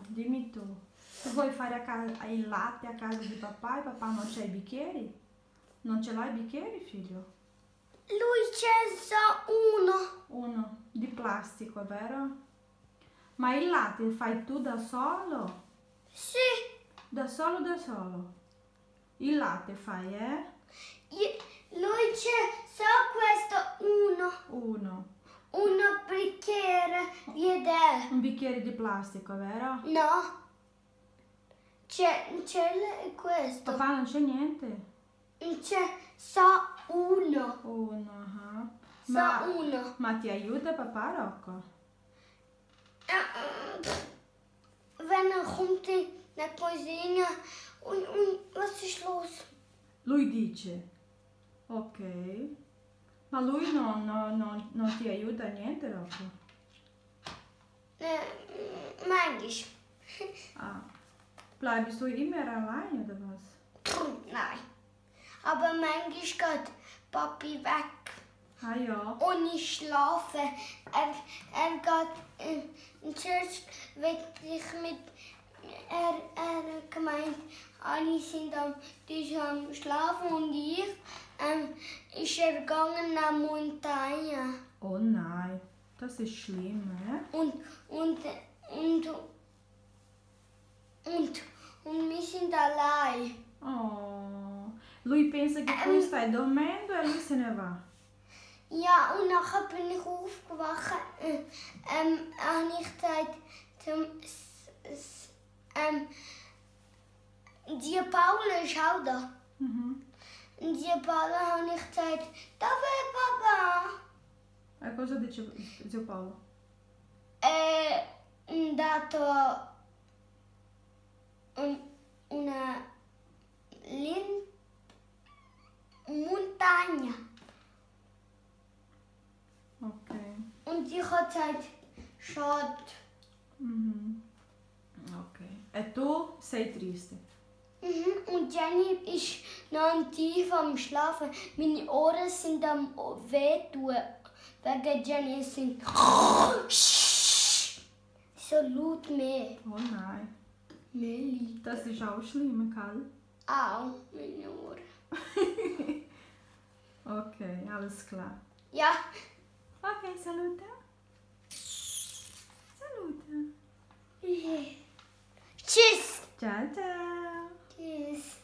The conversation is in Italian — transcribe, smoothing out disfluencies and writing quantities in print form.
dimmi tu. Tu vuoi fare il latte a casa di papà e papà non c'ha i bicchieri? Non ce l'hai i bicchieri, figlio? Lui c'è solo uno. Uno di plastica, vero? Ma il latte fai tu da solo? Sì. Da solo, da solo. Il latte fai, eh? Lui c'è solo questo uno. Uno. Un bicchiere di tè. Un bicchiere di plastica, vero? No. C'è questo. Papà non c'è niente? C'è solo uno. Uno, ah. Solo uno. Ma ti aiuta papà, Rocco? Wenn kommt in der Cozinha und was ist los? Lui dice, ok. Ma lui non ti aiuta a niente, Rocco? Manchmal. Ah. Bleibst du immer allein, oder was? Nein. Aber manchmal geht Papi weg. Ah ja. Und ich schlafe. Er geht in Church, will ich mit. Er gemeint, alle sind am Tisch am Schlafen und ist er gegangen nach Montagne. Oh nein, das ist schlimm, eh? Und wir sind allein. Oh. Lui pensa che tu stai dormendo e lui se ne va. Ja, und nachher bin ich aufgewacht. Habe ich gesagt, die Paula ist auch da. Mhm. Und die Paula habe ich gesagt, da wäre Papa. E cosa dice zio Paolo? È andato una montagna. Ok. Und ich habe gesagt, schade. Mhm. Ok. E tu sei triste? Und Jenny ist noch tief am Schlafen. Meine Ohren sind am wehtun. Wegen Jenny sind so laut mehr. Oh nein. Melli. Das ist auch schlimm, Karl. Au, meine Ohren. Ok, alles klar. Ja. Ok, saluta. Saluta. Tschüss. Ciao, ciao. Tschüss.